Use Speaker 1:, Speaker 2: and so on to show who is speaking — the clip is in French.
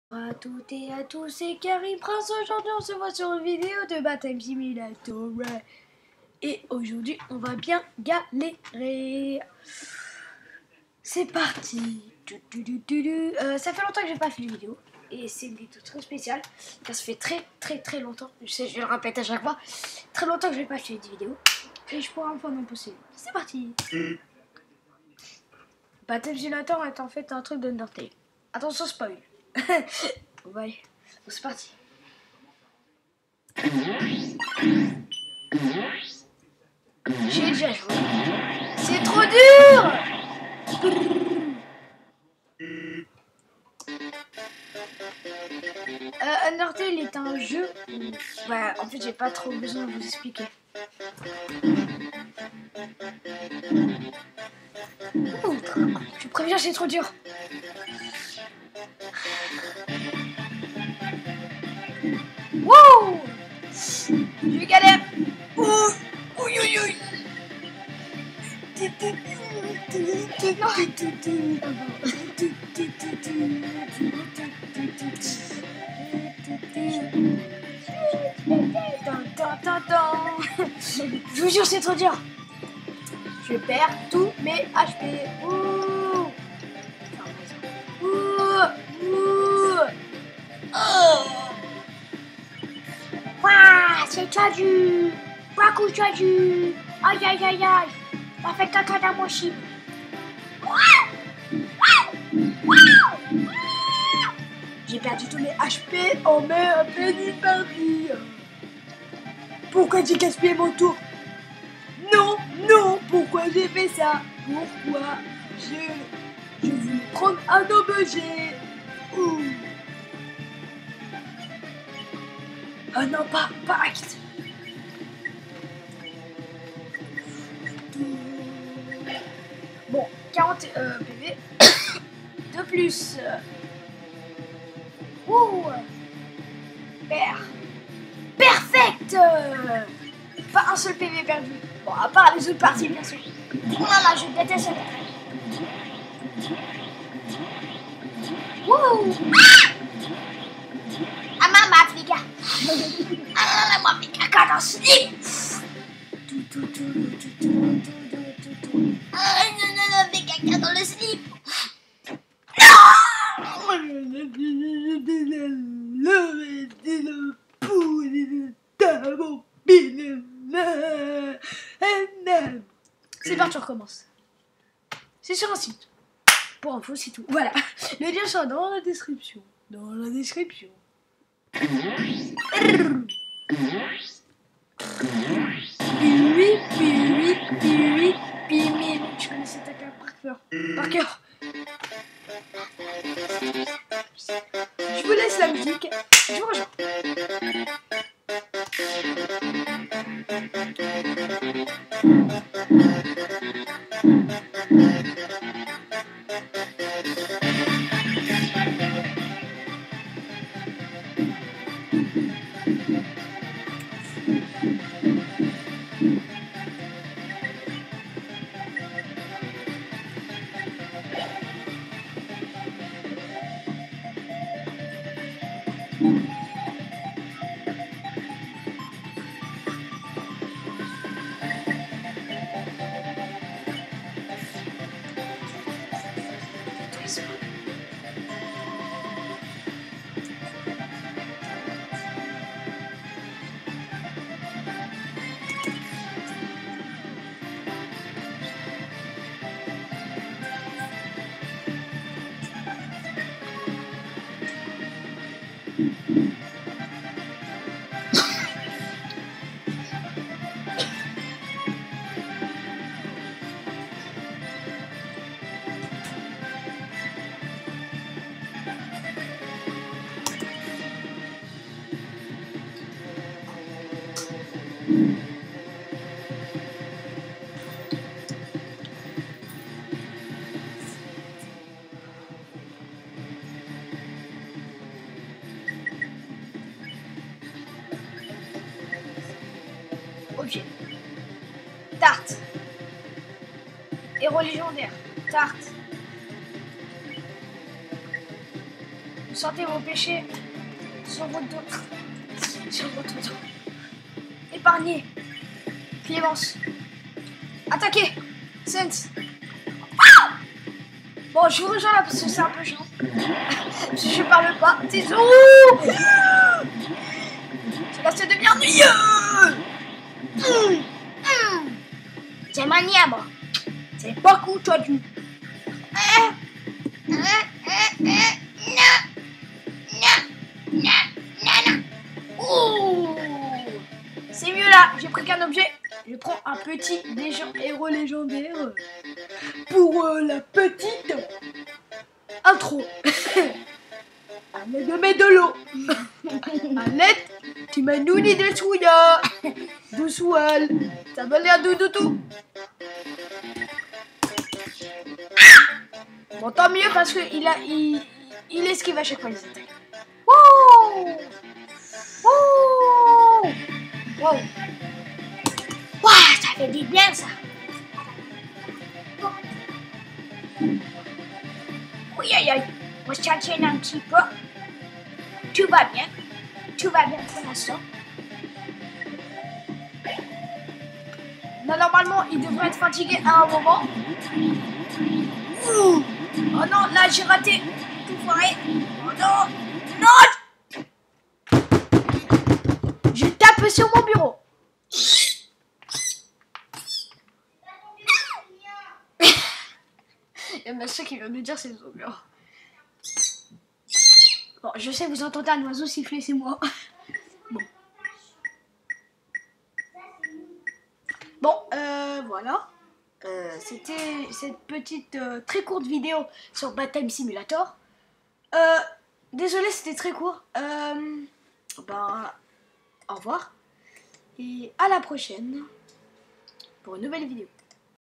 Speaker 1: Bonjour à toutes et à tous, c'est Karim Prince. Aujourd'hui, on se voit sur une vidéo de Baptême Simulator. Et aujourd'hui, on va bien galérer. C'est parti. Ça fait longtemps que j'ai pas fait de vidéo. Et c'est une vidéo très spéciale. Car ça fait très longtemps. Je sais, je le répète à chaque fois. Très longtemps que je n'ai pas fait de vidéo. Et je pourrais enfin en poster. C'est parti. Baptême Simulator est en fait un truc d'Undertale. Attention, spoil. Ouais, c'est parti. J'ai déjà joué. C'est trop dur. Undertale est un jeu où... Ouais, en fait, j'ai pas trop besoin de vous expliquer. Je préviens, c'est trop dur. Wow! Je galère. Ouh! Ouïe, ouïe, ouïe. Je vous jure, c'est trop dur. Je perds tous mes HP. Ouh! Ouh! Ouh! Oh! Waouh, c'est tchadu! Waouh, tchadu! Aïe aïe aïe aïe! Ça fait caca dans mon chip! J'ai perdu tous mes HP en à peine une partie! Pourquoi j'ai gaspillé mon tour? Non, non! Pourquoi j'ai fait ça? Pourquoi je voulais prendre un objet? Ouh! Oh non, pas acte! Bon, 40 PV de plus. Ouh! Perfect! Pas un seul PV perdu. Bon, à part les autres parties, bien sûr. Oh là là, je déteste cette attaque. Wouh! Ah maman, les gars! Ah là, moi, mes caca dans ce lit! Ah non, non, non, mes caca dans le slip! C'est parti, on recommence. C'est sur un site. Pour info, c'est tout. Voilà. Le lien sera dans la description. Dans la description. Je connais cette attaque par cœur. Par cœur. Je vous laisse la musique. Je vous rejoins. Ok. Tarte. Héros légendaire. Tarte. sentez vos péchés sur votre dos. Sur votre dos. Épargnez. Clémence. Attaquez. Sense. Ah, bon, je vous rejoins là parce que c'est un peu chiant. Je parle pas. C'est ouh. Là, c'est devient ennuyeux. C'est maniable. C'est beaucoup, toi, tu. C'est mieux là, j'ai pris qu'un objet. Je prends un petit héros légendaire pour la petite intro. Avec de l'eau. Alette, tu m'as nourri de souya. Doucoual, ça va l'air tout. Bon, tant mieux parce que il esquive à chaque fois les attaques. Wow! Wow! Wow! Wow, ça fait du bien ça. Oui, aïe, aïe. On se tient un petit peu. Tout va bien. Tout va bien pour l'instant. Normalement, il devrait être fatigué à un moment. Ouh. Oh non, là j'ai raté. Tout foiré. Oh non. Non. Je tape sur mon bureau. Il y a un monsieur qui vient de dire c'est son bureau. Bon, je sais, vous entendez un oiseau siffler, c'est moi. Bon, voilà. C'était cette petite très courte vidéo sur Bad Time Simulator. Désolé, c'était très court. Au revoir. Et à la prochaine pour une nouvelle vidéo.